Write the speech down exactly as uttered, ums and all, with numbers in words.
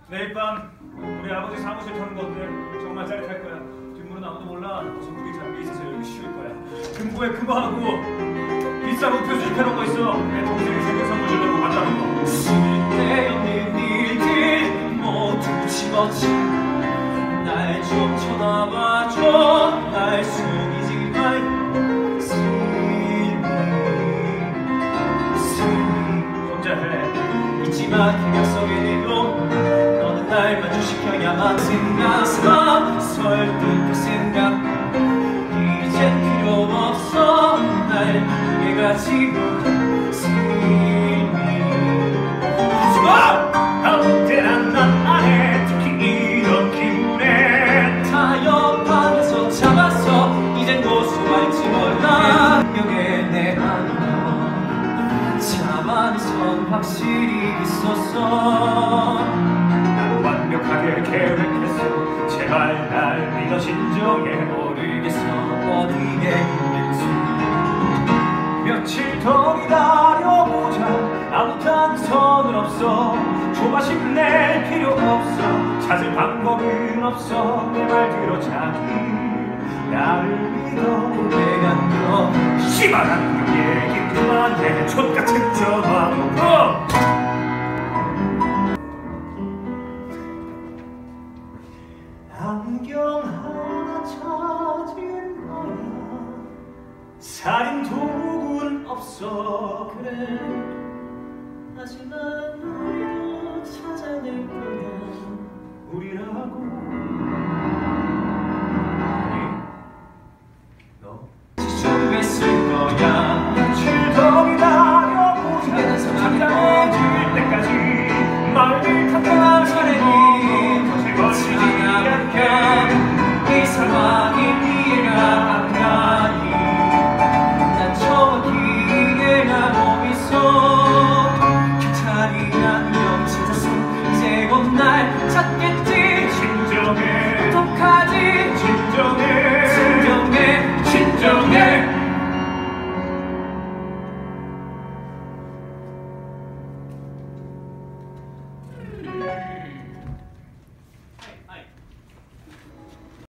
내일 밤 우리 아버지 사무실 터는 건데 정말 짜릿할 거야. 뒷문은 아무도 몰라. 고성국이 잠겨 있어서 여기 쉬울 거야. 금고에 그거하고 비싼 우표 수집해놓은 거 있어. 내 동생이 생일 선물 주려고 갖다놓은 거. 쓸데없는 일들 모두 집어치 날 좀 쳐다봐줘. 날 속이지 말고 슬리 슬리 존재해. 있지만 그 약속에도 너는 날 만족시켜야만 생각나. 설득할 생각 이젠 필요 없어. 날 위해 가지 아무 때나 난 안해. 특히 이런 기분에 타협하면서 참았어. 이젠 고소할지 몰라. 여기에 내 안녕 자만선 확실히 있었어. 난 완벽하게 계획했어. 제발 날 믿어 진정해. 모르겠어 어디에 있는지. 며칠 더 기다려보자. 아무 단서는 없어. 조바심 낼 필요 없어. 찾을 방법은 없어. 내 말 들어 자기 나를 믿어. 내가 너 씨발한 그 얘기 그만해. 촌같은 전화 놓고 안경 하나 찾은 거야. 살인 도구는 없어. 그래 하지만 우리도 찾아낼 거야. 우리라고. 아니 너 준비했을 거야. 며칠 더 기다려보자. 기다려서 잠잠해질 때까지 말을 그만 탓하지 차라리 거칠 걸리지 않게. 이 상황이 이해가 안 가니 난 저기에 나 몸이 속 곁자리 안녕 찾아서 이제 곧 날 찾겠다.